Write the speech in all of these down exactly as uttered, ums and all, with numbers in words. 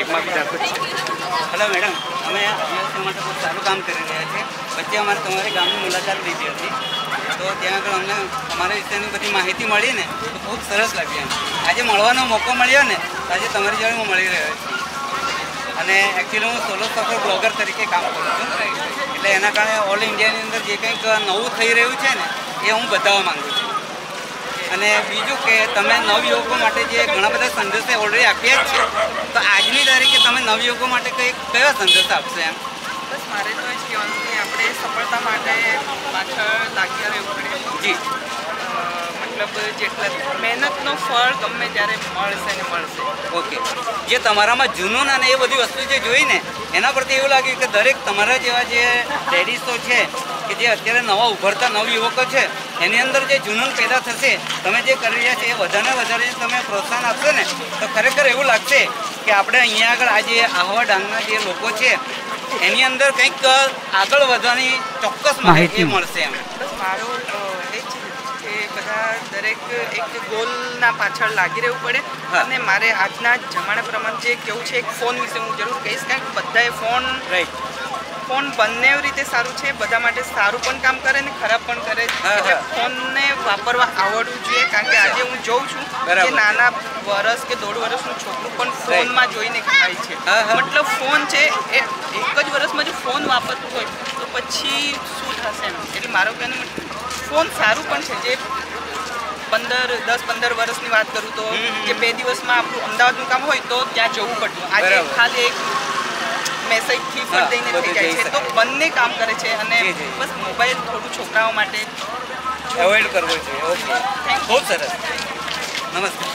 એમાં બી રાખું છું. હેલો મેડમ, અમે આદિવાસીઓ માટે બહુ સારું કામ કરી રહ્યા છીએ. વચ્ચે અમારે તમારી ગામની મુલાકાત લીધી હતી, તો ત્યાં આગળ અમને અમારા વિષયની બધી માહિતી મળી ને તો ખૂબ સરસ લાગી. એમ આજે મળવાનો મોકો મળ્યો ને તો આજે તમારી જોડે હું મળી રહ્યો છું. અને એકચ્યુઅલી હું સોલો સફર બ્લોગર તરીકે કામ કરું છું, એટલે એના કારણે ઓલ ઇન્ડિયાની અંદર જે કંઈક નવું થઈ રહ્યું છે ને એ હું બતાવવા માગું છું. અને બીજું કે તમે નવયુવકો માટે જે ઘણા બધા સંદેશા ઓલરેડી આપ્યા જ છે, તો આજની તારીખે તમે નવયુવકો માટે કઈ કયા સંદેશા આપશો? એમ બસ મારે તો એ જ કહેવાનું કે આપણે સફળતા માટે પાછળ લાગ્યા રહેવું પડે. જી, મતલબ જેટલા મહેનતનો ફળ ગમે ત્યારે મળશે ને મળશે. ઓકે, જે તમારામાં જુનૂન અને એ બધી વસ્તુ જે જોઈ ને એના પરથી એવું લાગ્યું કે દરેક તમારા જેવા જે લેડીઝો છે કે જે અત્યારે નવા ઉભરતા નવયુવકો છે એની અંદર જે જુનૂન પેદા થશે, તમે જે કરી રહ્યા છે એ વધારે વધારે તમે પ્રોત્સાહન આપશો ને તો ખરેખર એવું લાગશે કે આપણે અહીંયા આગળ આજે આહવા ડાંગના જે લોકો છે એની અંદર કંઈક આગળ વધવાની ચોક્કસ માહિતી મળશે. એમ બસ મારું એ જ કે બધા દરેક એક ગોલના પાછળ લાગી રહેવું પડે. અને મારે આજના જમાના પ્રમાણે જે કેવું છે એક ફોન વિશે હું જરૂર કહીશ, કારણ કે બધાએ ફોન રાઈટ ફોન બંને રીતે સારું છે, બધા માટે સારું પણ કામ કરે ને ખરાબ પણ કરે. એટલે ફોનને વાપરવા આવડવું જોઈએ, કારણ કે આજે હું જોઉં છું કે નાના વર્ષ કે દોઢ વર્ષનું છોકરું પણ ફોનમાં જોઈને ખાય છે. મતલબ ફોન છે એ એક જ વર્ષમાં જો ફોન વાપરતું હોય તો પછી શું થશે એમ. એટલે મારો કહેવાનો ફોન સારું પણ છે. જે પંદર દસ પંદર વર્ષની વાત કરું તો જે બે દિવસમાં આપણું અમદાવાદનું કામ હોય તો ત્યાં જવું પડતું, આજે ખાલી એક મેસેજથી ફટ દઈને થઈ જાય છે. તો બંને કામ કરે છે અને બસ મોબાઈલ થોડું છોકરાઓ માટે એવોઇડ કરવો જોઈએ. ઓકે, ખૂબ સરસ. નમસ્તે.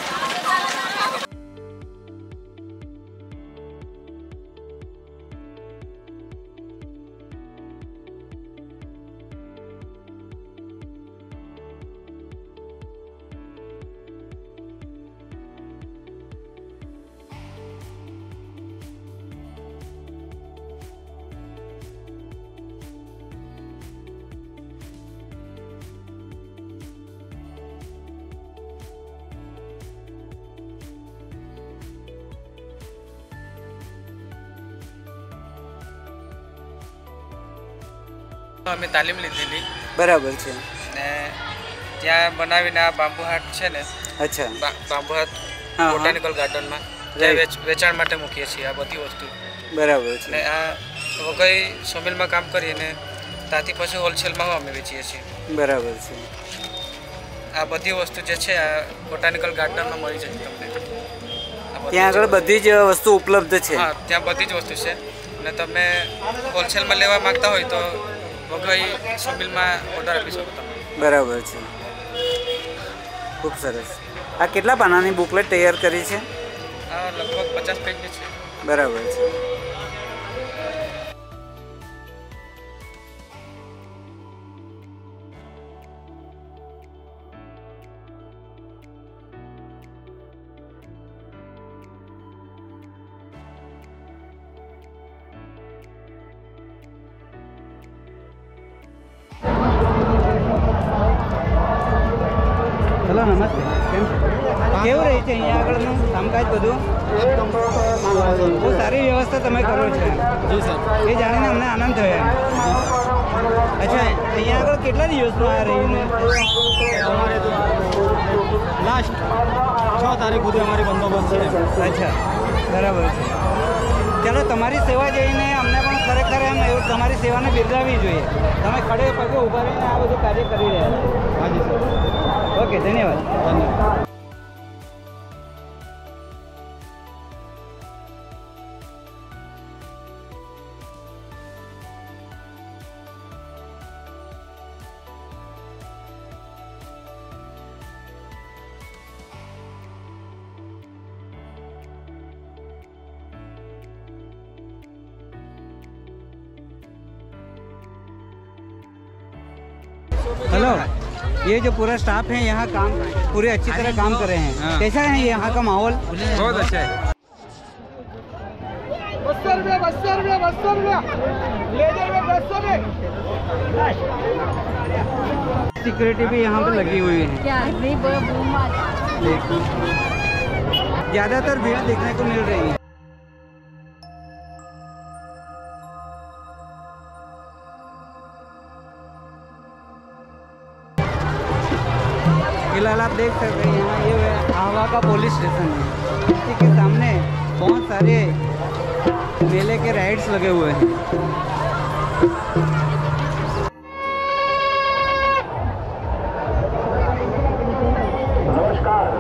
અમે તાલીમ લીધેલી. બરાબર છે. ને ત્યાં બનાવીને આ બાંબુ હાટ છે ને, અચ્છા, બાંબુ હાટ બોટાનિકલ ગાર્ડનમાં ત્યાં વેચાણ માટે મૂકીએ છીએ આ બધી વસ્તુ. બરાબર છે. ને આ વઘઈ સોમિલમાં કામ કરીને ત્યાંથી પછી હોલસેલમાં અમે વેચીએ છીએ. બરાબર છે. આ બધી વસ્તુ જે છે આ બોટાનિકલ ગાર્ડનમાં મળી જશે તમને. ત્યાં આગળ બધી જ વસ્તુ ઉપલબ્ધ છે. હા, ત્યાં બધી જ વસ્તુ છે. અને તમે હોલસેલમાં લેવા માંગતા હોય તો વઘઈ સોમિલમાં ઓર્ડર આપી શકો તમે. બરાબર છે, ખૂબ સરસ. આ કેટલા પાનાની બુકલેટ તૈયાર કરી છે? આ લગભગ પચાસ પેજની છે. બરાબર છે. હેલો, નમસ્તે. કેમ છે? કેવું રહી છે અહીંયા આગળનું કામકાજ બધું? બહુ સારી વ્યવસ્થા તમે કરો છો. જી સર, એ જાણીને અમને આનંદ થયો. અચ્છા, અહીંયા આગળ કેટલા દિવસમાં આ રહીને? લાસ્ટ છ તારીખ સુધી અમારી બંદોબસ્ત છે. અચ્છા, બરાબર છે. ચાલો, તમારી સેવા જોઈને અમને પણ ખરેખર એમ એવું તમારી સેવાને બિરદાવવી જોઈએ. તમે ખડે પગે ઊભા રહીને આ બધું કાર્ય કરી રહ્યા છો. હાજી સર. ઓકે, ધન્યવાદ. ધન્યવાદ. हेलो, ये जो पूरा स्टाफ है यहाँ काम पूरे अच्छी तरह काम कर रहे हैं. हाँ. कैसा है यहाँ का माहौल? बहुत अच्छा है. सिक्योरिटी भी यहाँ पे लगी हुई है. ज़्यादातर भीड़ देखने को मिल रही है. देवा का पुलिस स्टेशन है। इसी के सामने बहुत सारे मेले के राइड्स लगे हुए हैं। नमस्कार,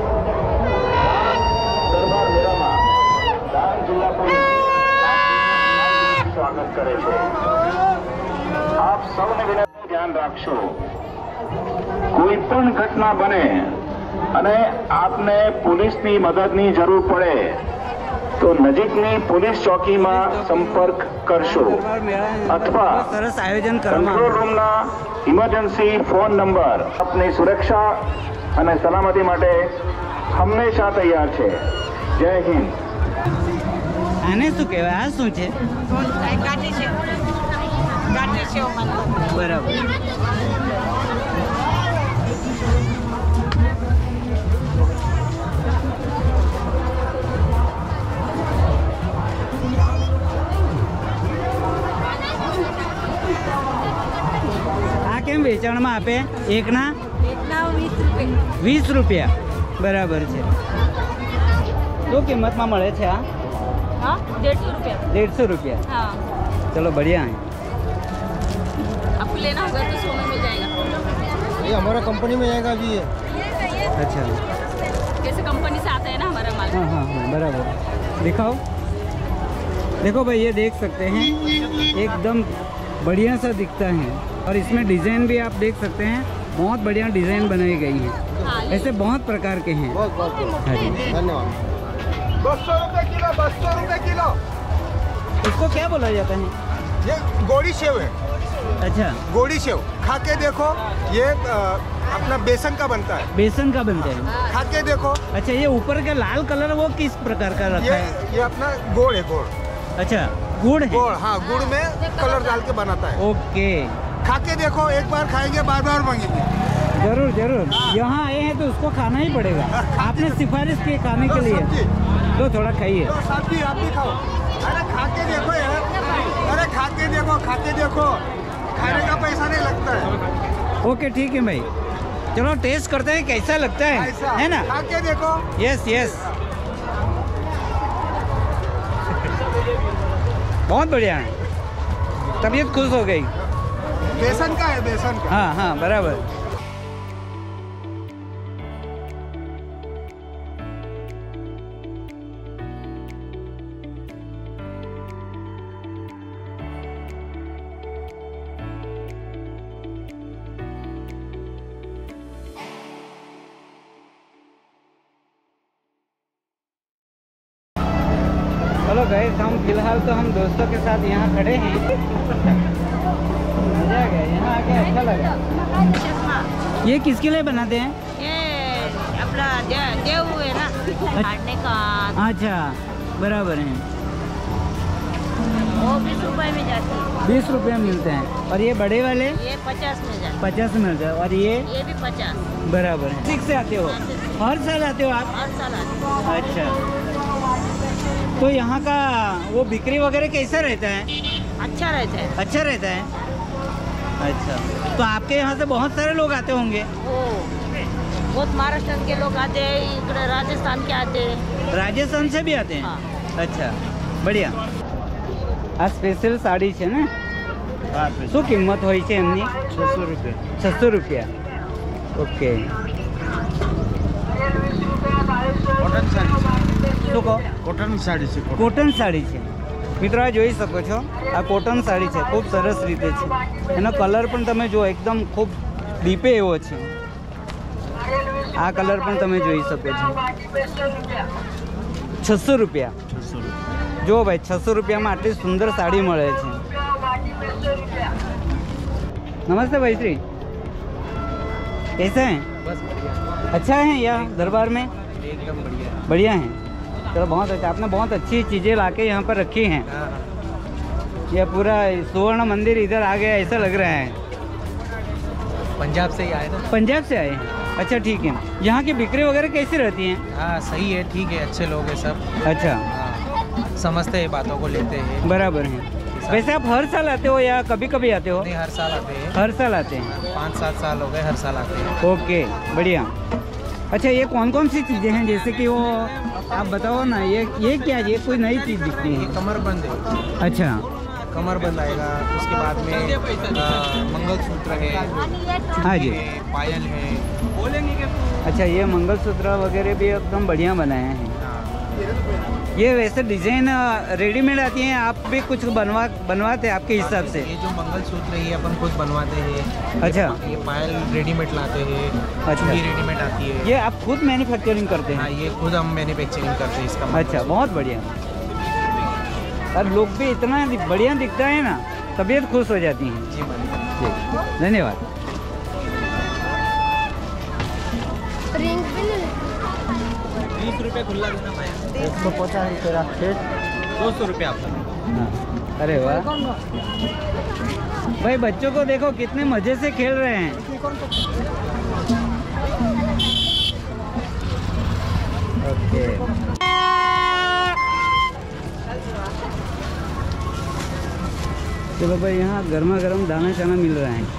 दरबार मेलाમાં ડાંગ જિલ્લા પોલીસ સ્વાગત કરે છે। આપ સૌને વિનંતી ધ્યાન રાખશો, કોઈ પણ ઘટના બને અને આપને પોલીસની મદદની જરૂર પડે તો નજીકની પોલીસ ચોકીમાં સંપર્ક કરશો અથવા સરસ આયોજન કંટ્રોલ રૂમના ઇમરજન્સી ફોન નંબર આપની સુરક્ષા અને સલામતી માટે હંમેશા તૈયાર છે। જય હિન્દ। આને શું કહેવાય? આ શું છે? બરાબર। આ કેમ વેચાણમાં આપે? એકના વીસ રૂપિયા બરાબર છે। શું કિંમતમાં મળે છે આ? हाँ डेढ़ सौ रुपया। डेढ़ सौ रुपया। हाँ चलो बढ़िया है। आपको लेना होगा तो सौ में मिल जाएगा। ये हमारा कंपनी में आएगा अभी ये। अच्छा, कैसे कंपनी से आता है ना हमारा माल। हाँ हाँ हाँ बराबर। दिखाओ, देखो भाई, ये देख सकते हैं, एकदम बढ़िया सा दिखता है। और इसमें डिज़ाइन भी आप देख सकते हैं, बहुत बढ़िया डिज़ाइन बनाई गई है। हाँ, ऐसे बहुत प्रकार के हैं। बहुत बहुत हाँ जी। धन्यवाद। दो सौ रुपये किलो, दस सौ रुपये किलो। इसको क्या बोला जाता है? ये गोड़ी सेव है। अच्छा, गोड़ी सेव खा के देखो, ये अ, अपना बेसन का बनता है। बेसन का बनता है। खा के देखो। अच्छा, ये ऊपर का लाल कलर वो किस प्रकार का रखा ये है? ये अपना गोड़ है, गोड़ अच्छा, गुड़ है। गोड़, हाँ, गुड़ में कलर डाल के बनाता है। ओके, खा के देखो, एक बार खाएंगे बार बार मांगेंगे। जरूर जरूर। यहाँ आए हैं तो उसको खाना ही पड़ेगा। आपने सिफारिश की खाने के लिए, सब्जी। तो थोड़ा खाइए। तो सब्जी आप भी खाओ। अरे खा के देखो यार, अरे खा के देखो, खा के देखो, खाने का पैसा नहीं लगता है। ओके ठीक है भाई, चलो टेस्ट करते हैं कैसा लगता है, ऐसा है ना? खा के देखो। यस यस, बहुत बढ़िया है, तबीयत खुश हो गई। बेसन का है, बेसन का। हाँ हाँ बराबर। चलो गए हम फिलहाल तो हम दोस्तों के साथ यहाँ खड़े हैं। मजा आ गया, यहाँ आके अच्छा लगा। ये किसके लिए बनाते हैं? ये अपना दे- देव है ना काटने का, अच्छा बराबर है। वो बीस रुपए में जाती है। बीस रुपये मिलते हैं। और ये बड़े वाले ये पचास में जाती पचास मिलते हैं। और ये है। ये भी पचास। बराबर है। सिक्स से आते हो? हर साल आते हो आप? हर साल आती है। अच्छा, तो यहाँ का वो बिक्री वगैरह कैसा रहता है? अच्छा रहता है। अच्छा रहता है। अच्छा, तो आपके यहाँ से बहुत सारे लोग आते होंगे? वो बहुत महाराष्ट्र के लोग आते हैं, इकडे राजस्थान के आते हैं। राजस्थान से भी आते हैं? हाँ। अच्छा बढ़िया। આ સ્પેશિયલ સાડી છે ને? શું કિંમત હોય છે એમની? छह सौ रुपये। છસો રૂપિયા। ઓકે, कॉटन साड़ी શું કહો? कॉटन साड़ी से કોટન સાડી છે મિત્રો, આ જોઈ શકો છો, આ કોટન સાડી છે, ખૂબ સરસ રીતે છે। એનો કલર પણ તમે જો એકદમ ખૂબ ડીપે એવો છે। આ કલર પણ તમે જોઈ શકો છો। છસો રૂપિયા। જો ભાઈ, છસો રૂપિયામાં આટલી સુંદર સાડી મળે છે। नमस्ते भाई श्री, कैसे हैं? बस बढ़िया, अच्छा है यहाँ दरबार में? एकदम बढ़िया। बढ़िया है, चलो बहुत अच्छा। आपने बहुत अच्छी चीज़ें लाके यहाँ पर रखी हैं। यह पूरा सुवर्ण मंदिर इधर आ गया ऐसा लग रहा है। पंजाब से ही आए ना? पंजाब से आए हैं? अच्छा ठीक है। यहाँ की बिक्री वगैरह कैसी रहती हैं? हाँ सही है, ठीक है, अच्छे लोग हैं सब। अच्छा, हाँ, समझते हैं, बातों को लेते हैं। बराबर है। वैसे आप हर साल आते हो या कभी कभी आते हो? नहीं, हर साल आते हैं। हर साल आते हैं। पाँच सात साल हो गए, हर साल आते हैं। ओके बढ़िया। अच्छा, ये कौन कौन सी चीज़ें हैं, जैसे कि वो आप बताओ ना, ये ये क्या है? ये कोई नई चीज़ दिखती है? कमरबंद है। अच्छा, कमरबंद आएगा, उसके बाद में मंगलसूत्र है, हाँ जी, पायल है। अच्छा, ये मंगलसूत्र वगैरह भी एकदम बढ़िया बनाए हैं। ये वैसे डिजाइन रेडीमेड आती हैं, आप भी कुछ बनवा बनवाते हैं आपके हिसाब से? ये जो मंगलसूत्र है ये अपन खुद बनवाते हैं। अच्छा, ये पायल रेडीमेड लाते हैं। अच्छा, ये रेडीमेड आती है। ये आप खुद मैन्युफैक्चरिंग करते हैं? हाँ, ये खुद हम मैन्युफैक्चरिंग करते हैं इसका। अच्छा, बहुत बढ़िया। और लोग भी इतना बढ़िया दिखता है ना, तबीयत खुश हो जाती है। जी जी, धन्यवाद। बीस रुपये खुला देना भाई। एक सौ पचास रुपये राखेश, दो सौ रुपये आपका। हाँ, अरे वाह भाई, बच्चों को देखो कितने मजे से खेल रहे हैं। ओके, चलो भाई, यहाँ गर्मा गर्म दाना चाना मिल रहा है।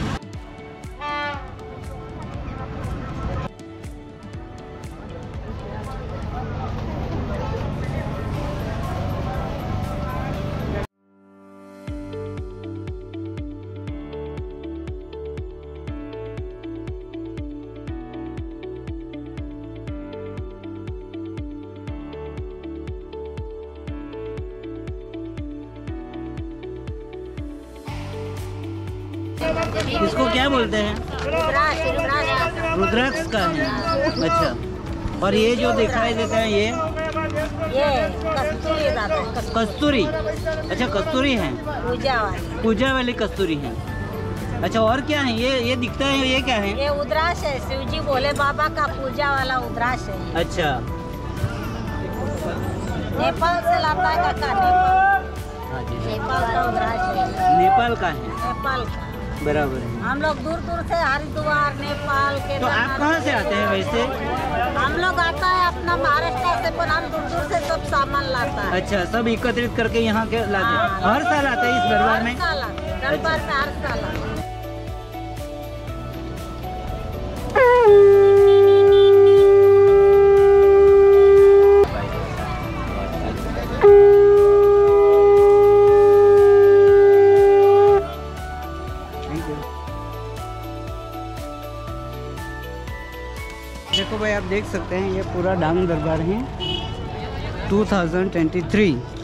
इसको क्या बोलते हैं? रुद्राक्ष का है। अच्छा, और ये जो दिखाई देता है ये ये कस्तूरी दादा है। कस्तूरी? अच्छा, कस्तूरी है, पूजा वाली पूजा वाली कस्तूरी है। अच्छा, और क्या है? ये ये दिखता है, ये क्या है? ये उद्राक्ष है, शिव जी भोले बाबा का पूजा वाला उद्राक्ष है। अच्छा, नेपाल से लाता है काका, नेपाल। हाँ जी, नेपाल का उद्राक्ष है। नेपाल का है, नेपाल का बराबर है। हम लोग दूर दूर से हरिद्वार, नेपाल के। तो आप कहाँ से आते हैं वैसे? हम लोग आता है अपना महाराष्ट्र से, पर हम दूर दूर से सब सामान लाता है। अच्छा, सब एकत्रित करके यहाँ के लाते हैं? हाँ, हर साल आते हैं इस दरबार में? हर साल आते हैं, दरबार में हर साल आते हैं। देखो भाई, आप देख सकते हैं ये पूरा डांग दरबार है। दो हज़ार तेईस